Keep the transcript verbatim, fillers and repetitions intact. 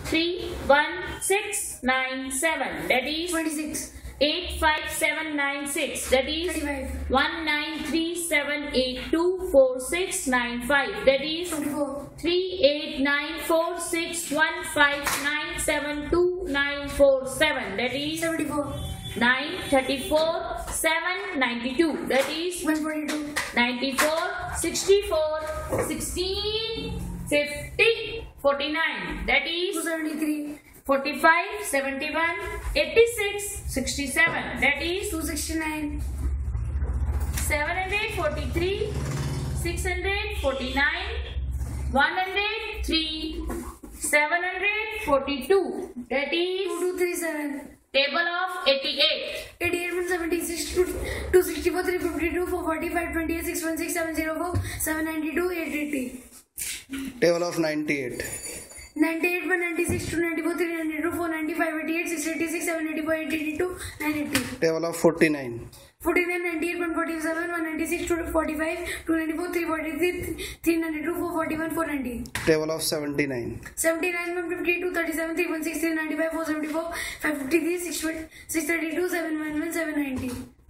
three one six nine seven, that is twenty-six. eight five seven nine six, that is thirty-five. one nine three seven eight two four six nine five, that is twenty-four. three eight nine four six one five nine seven two nine four seven, that is seventy-four. nine thirty-four seven ninety-two, that is one forty-two. ninety-four sixty-four sixteen fifty forty-nine, that two is seventy-three. forty-five seventy-one eighty-six sixty-seven, that is two sixty-nine. seven hundred forty-three six hundred forty-nine one hundred three seven hundred forty-two, that is two two thirty-seven. table of eighty-eight. eighty-eight, one seventy-six, two sixty-four, three fifty-two, four forty-five, twenty-eight, six one six, seven oh four, seven ninety-two, eight eighty. Table of ninety-eight. ninety-eight, one ninety-six, two ninety-four, three ninety-two, four ninety-five, eighty-eight, six eighty-six, seven eighty-four, eight eighty-two, nine eighty. Table of forty-nine. forty-nine, ninety-eight, one forty-seven, one ninety-six, two forty-five, two ninety-four, three forty-three, three ninety-two, four forty-one, four ninety. Table of seventy-nine. seventy-nine, one fifty, two thirty-seven, three sixteen, three ninety-five, four seventy-four, five fifty-three, six thirty-two, seven eleven, seven ninety.